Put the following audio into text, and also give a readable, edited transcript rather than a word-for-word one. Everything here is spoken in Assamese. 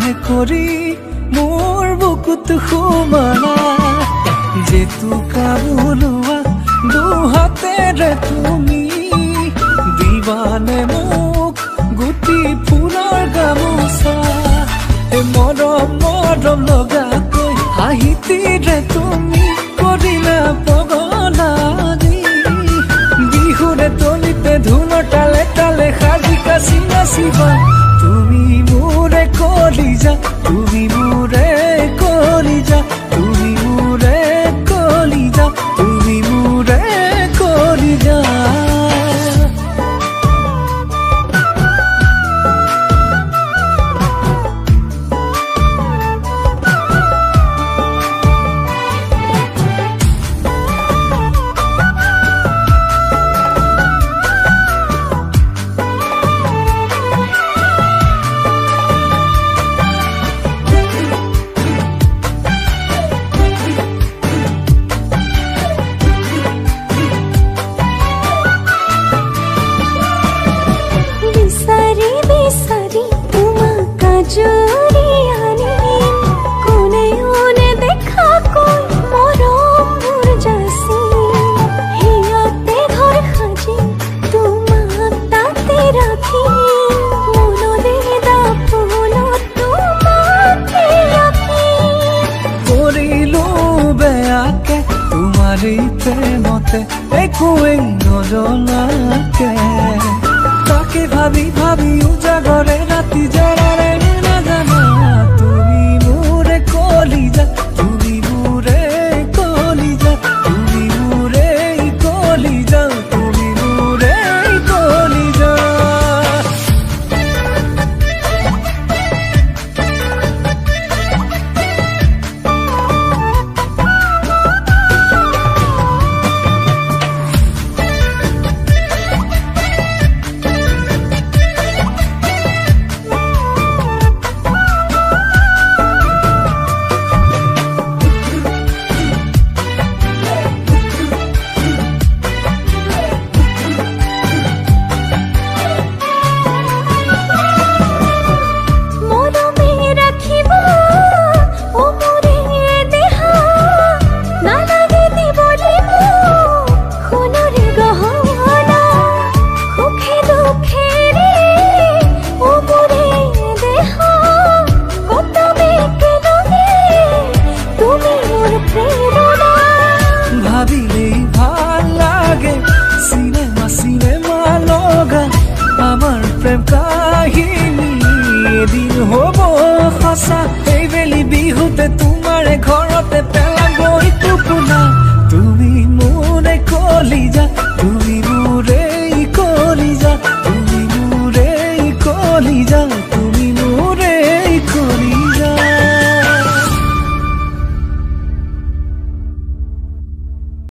কৰি মোৰ বুকুত সোমালা জেতুকা বুলোৱা দুহাতেৰে তুমি দিবানে মোক গুটি ফুলৰ গামোচা মৰম মৰম লগাকৈ হাঁহিতিৰে তুমি কৰিলা পগলা বিহুৰে তলিতে ধুনৰ তালে তালে সাজি কাচি নাচিবা তুমি মোৰে কলিজা তুমি মোৰে কলিজা তুমি মোৰে কলিজা তুমি মোৰে কলিজা প্ৰেমতে একোৱেই নজনাকে তাকে ভাবি ভাবি উজাগৰে ৰাতি জৰাৰে নাজানা তুমি মোৰে কলিজা